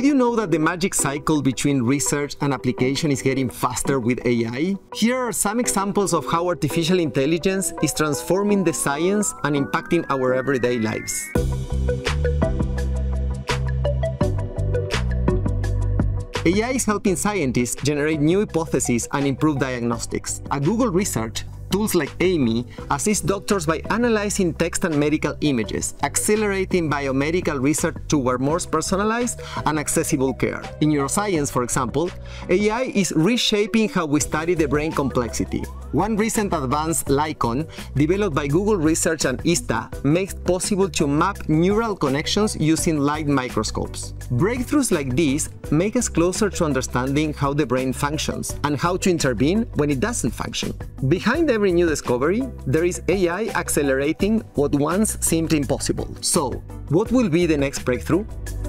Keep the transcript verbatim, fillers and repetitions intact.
Did you know that the magic cycle between research and application is getting faster with A I? Here are some examples of how artificial intelligence is transforming the science and impacting our everyday lives. A I is helping scientists generate new hypotheses and improve diagnostics. At Google Research, tools like Amy assist doctors by analyzing text and medical images, accelerating biomedical research toward more personalized and accessible care. In neuroscience, for example, A I is reshaping how we study the brain complexity. One recent advance, Lycon, developed by Google Research and I S T A, makes it possible to map neural connections using light microscopes. Breakthroughs like these make us closer to understanding how the brain functions and how to intervene when it doesn't function. Behind every new discovery, there is A I accelerating what once seemed impossible. So, what will be the next breakthrough?